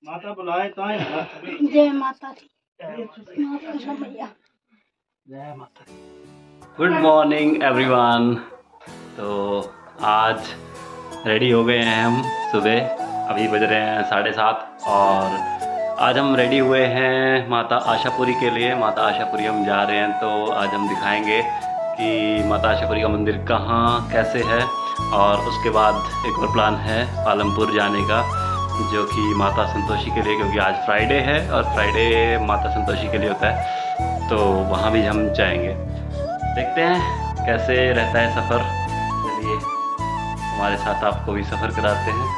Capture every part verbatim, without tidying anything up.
माता बुलाए तो आए। जय माता दी, माता समैया, जय माता दी। Good morning everyone. तो आज रेडी हो गए हैं हम सुबह, अभी बज रहे हैं साढ़े सात और आज हम रेडी हुए हैं माता आशापुरी के लिए। माता आशापुरी हम जा रहे हैं, तो आज हम दिखाएंगे कि माता आशापुरी का मंदिर कहाँ कैसे है। और उसके बाद एक और प्लान है पालमपुर जाने का, जो कि माता संतोषी के लिए, क्योंकि आज फ्राइडे है और फ्राइडे माता संतोषी के लिए होता है, तो वहाँ भी हम जाएंगे। देखते हैं कैसे रहता है सफ़र। चलिए हमारे साथ आपको भी सफ़र कराते हैं।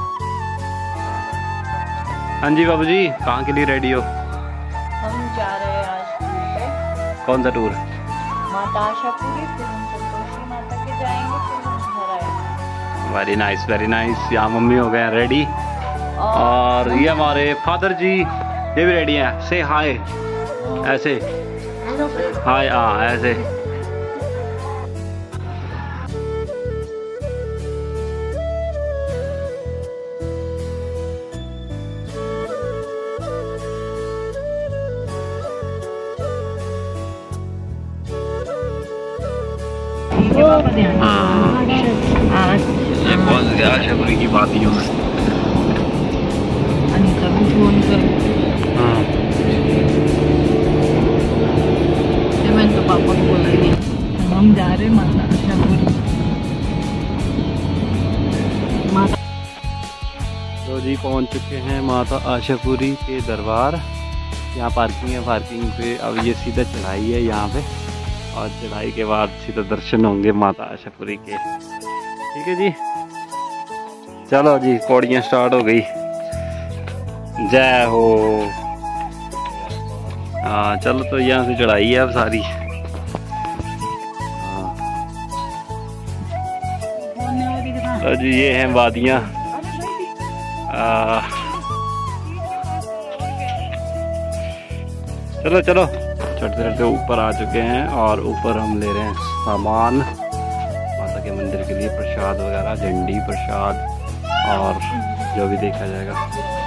हाँ जी बाबू जी, कहाँ के लिए रेडी हो? हम जा रहे हैं आज टूर पे। कौन सा टूर? माता आशापुरी, फिर हम संतोषी माता के जाएंगे, फिर हम घर आएंगे। Very nice very nice. यहाँ मम्मी हो गए हैं रेडी और ये हमारे फादर जी ये भी रेडी हैं। से हाय ऐसे, हाय हाँ ऐसे। ये बहुत आशापुरी की बात ही है। अनीता को फोन कर। हाँ ये मैंने तो पापा को बोला ही नहीं। हम जा रहे माता आशापुरी। माता तो जी पहुंच चुके हैं माता आशापुरी के दरबार। यहाँ पार्किंग है, पार्किंग पे अब ये सीधा चढ़ाई है यहाँ पे, और चढ़ाई के बाद सीधा दर्शन होंगे माता आशापुरी के। ठीक है जी, चलो जी पौड़ियाँ स्टार्ट हो गई। जय हो। हाँ चलो, तो यहाँ से चढ़ाई है अब सारी। हाँ तो जी ये हैं वादियाँ। चलो चलो चढ़ते चढ़ते ऊपर आ चुके हैं और ऊपर हम ले रहे हैं सामान माता के मंदिर के लिए, प्रसाद वगैरह, झंडी प्रसाद और जो भी देखा जाएगा।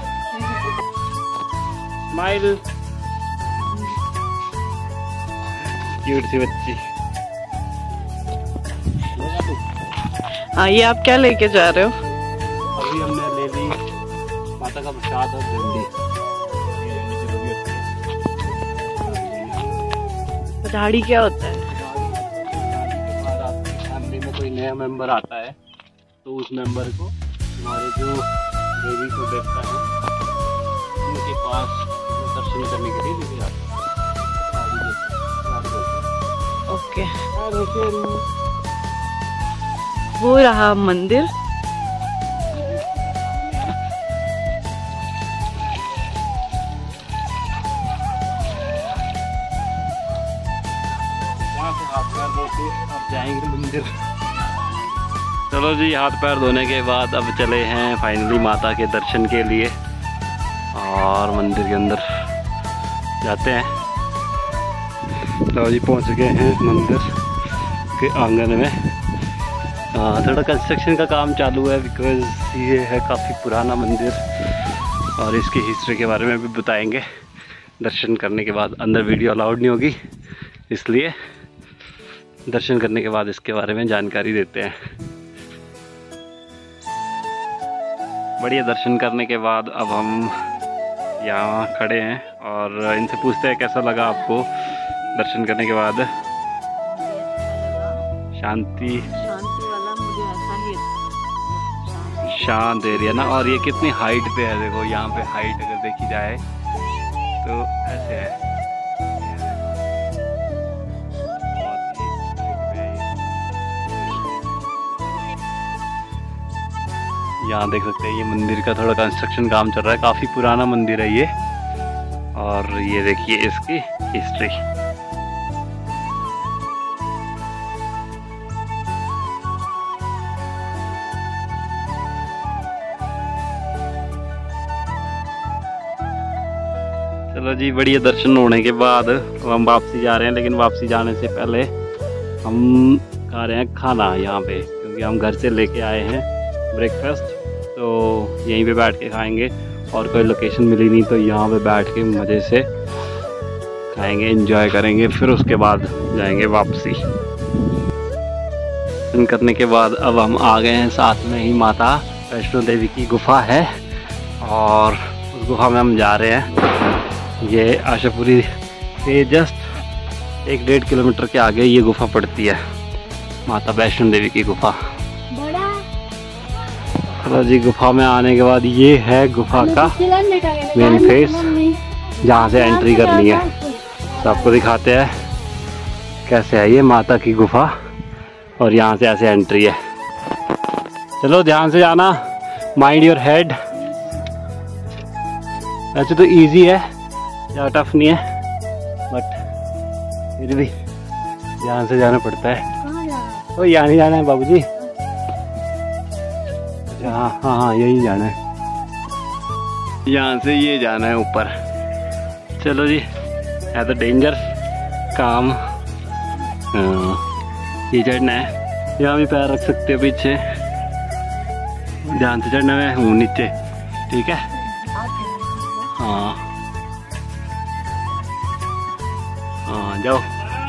स्माइल, क्यूट सी बच्ची। हाँ, ये आप क्या लेके जा रहे हो? अभी हमने ले ली माता का प्रसाद और झंडी। पधाड़ी क्या होता है? फैमिली में कोई नया मेंबर आता है तो उस मेंबर को हमारे जो देवी को देवता है उनके पास दर्शन करने के लिए लेके जाते हैं। ओके, वो रहा मंदिर। अब जाएंगे मंदिर। चलो जी, हाथ पैर धोने के बाद अब चले हैं फाइनली माता के दर्शन के लिए और मंदिर के अंदर जाते हैं। तो जी पहुंच गए हैं मंदिर के आंगन में। आ, थोड़ा कंस्ट्रक्शन का काम चालू है, बिकॉज ये है काफ़ी पुराना मंदिर और इसकी हिस्ट्री के बारे में भी बताएंगे। दर्शन करने के बाद अंदर वीडियो अलाउड नहीं होगी, इसलिए दर्शन करने के बाद इसके बारे में जानकारी देते हैं। बढ़िया दर्शन करने के बाद अब हम यहाँ खड़े हैं और इनसे पूछते हैं कैसा लगा आपको दर्शन करने के बाद। शांति शांति वाला मुझे ऐसा ही शांत एरिया ना। और ये कितनी हाइट पे है, देखो यहाँ पे हाइट अगर देखी जाए तो ऐसे है। यहाँ देख सकते हैं ये मंदिर का थोड़ा कंस्ट्रक्शन काम चल रहा है, काफ़ी पुराना मंदिर है ये। और ये देखिए इसकी हिस्ट्री। चलो जी, बढ़िया दर्शन होने के बाद हम वापसी जा रहे हैं, लेकिन वापसी जाने से पहले हम खा रहे हैं खाना यहाँ पे, क्योंकि हम घर से लेके आए हैं ब्रेकफास्ट, तो यहीं पे बैठ के खाएंगे। और कोई लोकेशन मिली नहीं तो यहाँ पे बैठ के मज़े से खाएंगे, एंजॉय करेंगे, फिर उसके बाद जाएंगे वापसी। दर्शन करने के बाद अब हम आ गए हैं, साथ में ही माता वैष्णो देवी की गुफा है और उस गुफा में हम जा रहे हैं। ये आशापुरी से जस्ट एक डेढ़ किलोमीटर के आगे ये गुफा पड़ती है, माता वैष्णो देवी की गुफा। चलो जी, गुफा में आने के बाद ये है गुफा का मेन फेस, जहाँ से एंट्री करनी है। तो आपको दिखाते हैं कैसे है ये माता की गुफा और यहाँ से ऐसे एंट्री है। चलो ध्यान से जाना, माइंड योर हेड। वैसे तो इजी है, ज़्यादा टफ नहीं है, बट फिर भी ध्यान से जाना पड़ता है। तो यहाँ नहीं जाना है बाबूजी। हाँ हाँ हाँ यही जाना है, यहाँ से ये जाना है ऊपर। चलो जी, है तो डेंजर काम। हाँ, ये चढ़ना है, यहाँ भी पैर रख सकते हो पीछे, ध्यान से चढ़ना है। हूँ नीचे, ठीक है। हाँ हाँ जाओ।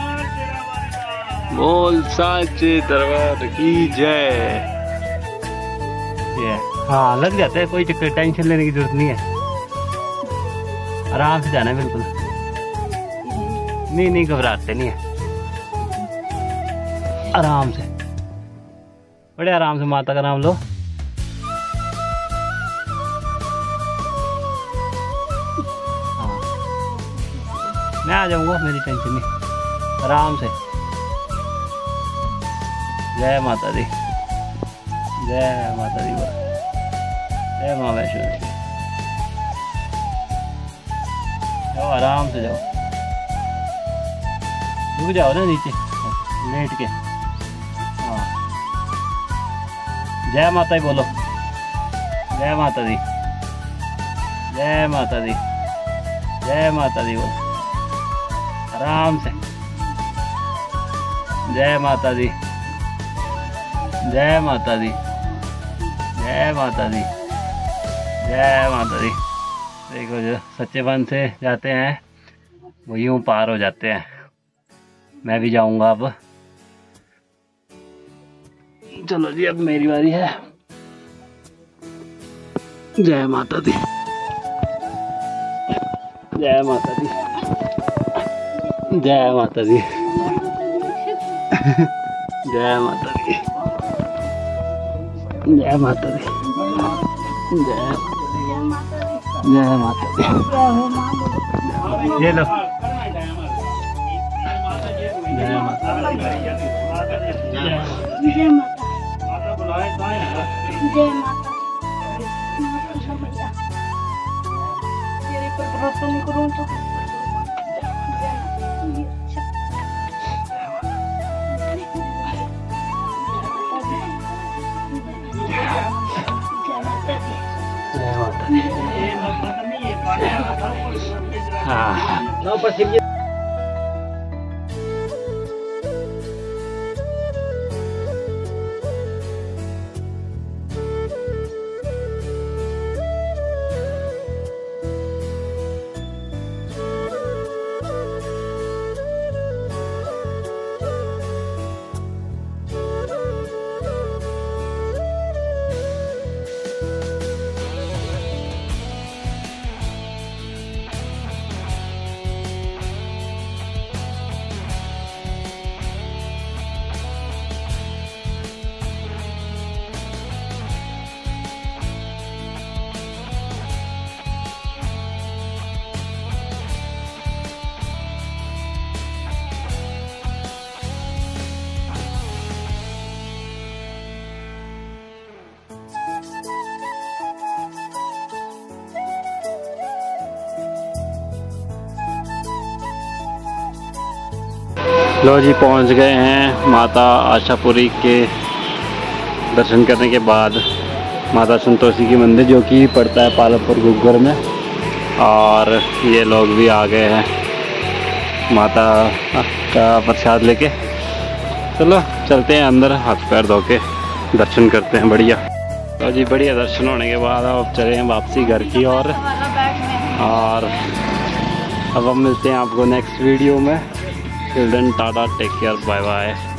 बोल साचे दरबार की जय। ये हाँ लग जाता है, कोई चक्कर टेंशन लेने की जरूरत नहीं है, आराम से जाना है बिल्कुल। नहीं नहीं घबराते नहीं है, आराम से, बड़े आराम से माता का नाम लो। हाँ मैं आ जाऊंगा, मेरी टेंशन नहीं, आराम से। जय माता दी, जय माता दी, जय माँ वैष्णो देवी। जाओ आराम से जाओ, रुक जाओ ना नीचे लेट के। हाँ जय माता दी बोलो, जय माता दी, जय माता दी, जय माता दी बोलो आराम से। जय माता दी, जय माता दी, जय माता दी, जय माता दी। देखो जो सच्चे मन से जाते हैं वो यूं पार हो जाते हैं। मैं भी जाऊंगा अब। चलो जी, अब मेरी बारी है। जय माता दी, जय माता दी, जय माता दी, जय माता दी, जय माता दी, जय जय माता दी। ये लो, जय माता दी, जय हाँ लो जी, पहुंच गए हैं माता आशापुरी के दर्शन करने के बाद। माता संतोषी की मंदिर जो कि पड़ता है पालमपुर घुग्गर में, और ये लोग भी आ गए हैं माता का प्रसाद लेके। चलो चलते हैं अंदर, हाथ पैर धो के दर्शन करते हैं। बढ़िया। तो जी बढ़िया दर्शन होने के बाद अब चले हैं वापसी घर की ओर। और अब हम मिलते हैं आपको नेक्स्ट वीडियो में। Till then tata, take care, bye bye.